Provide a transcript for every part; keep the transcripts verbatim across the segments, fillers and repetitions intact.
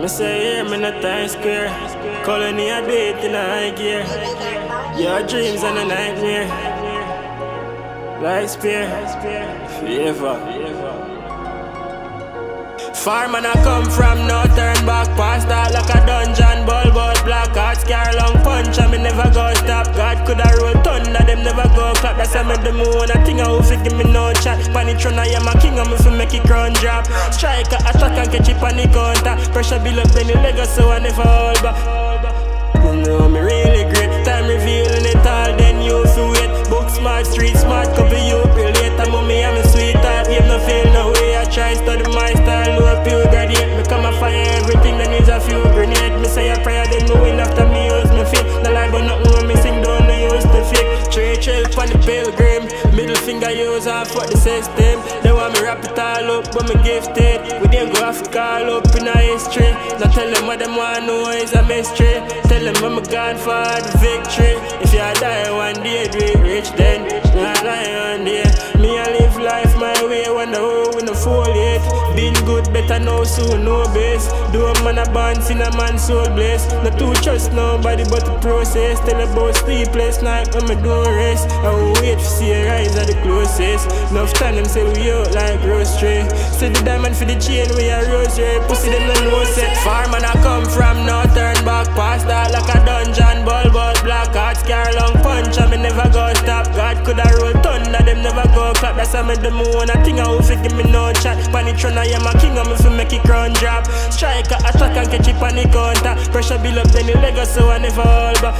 Me say here, me not Times Square. Colony I do it in a high gear. Your dreams and a nightmare. Like spear, forever. Far man I come from, no turn back. Past that like a dungeon, ball but black hearts carry long punch and me never go stop. God coulda roll thunder, them never go clap. That's how me the moon, I think I will fi give me no chat. Panitron I am a king, I'm fi make it crown drop. Strike a attack and catch it on the counter. Pressure build up then the Lego so I never hold back. You know me really great, time revealing it all, then you fi wait. Book smart, street smart, couple you relate. I'm on me, I'm a sweetheart, game no feel no way. I try study my style, low pure graduate. Me come a fire everything, then is a few grenade. Me say a prayer, then me win after me use me feet. No lie but nothing when me sing down, no use the fake. Trade trail on the pilgrim, middle finger use off for the system. They want me wrap it all up, but me gifted. We didn't go off call up in a history. Now tell them what them want know is a mystery. Tell them I'm gone for the victory. If you die one day, do it rich then. I die one day. Me I live life my way, wonder how we no fall yet. Been good, better now, soon no base. Do a man a bounce in a man's soul bliss. Not to trust nobody but the process. Tell about sleepless night when me don't rest. I will wait to see a rise at the closest. Enough time them say we out like grocery. Say the diamond for the chain, we a rosary. Pussy them no know set. Far man I come from, no turn back. Past that like a dungeon, ball but black hearts carry long punch and me never go stop. God coulda roll thunder, them never go clap. That's how me the moon, I think I will fi give me no chat. Panitron I am a king, I'm fi make it crown drop. Strike a attack and catch it on the counter. Pressure build up then the Lego so I never hold back.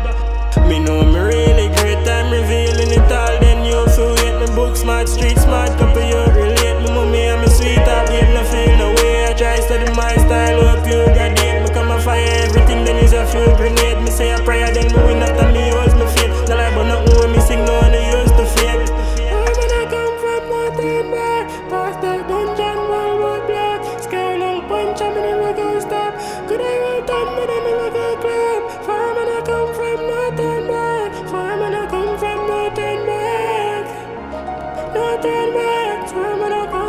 Me know me really great, I'm revealing it all, then you feel wait. Me book smart, street smart, couple you relate. Me mommy and me sweetheart, game no feel no way. I try study my style, hope you graduate. Me come a fire everything, then is a few grenade. Me say a prayer, then me win after me use me faith. No lie but nothing when me sing, no one use to fake. Where when I come from, nothing back. Past the dungeon, wall wood black. Scare little punch, and me never go stop. Could I roll down, but I never go clap. Far when I come from, nothing back. Far when I come from, nothing back. Nothing back. Far when I come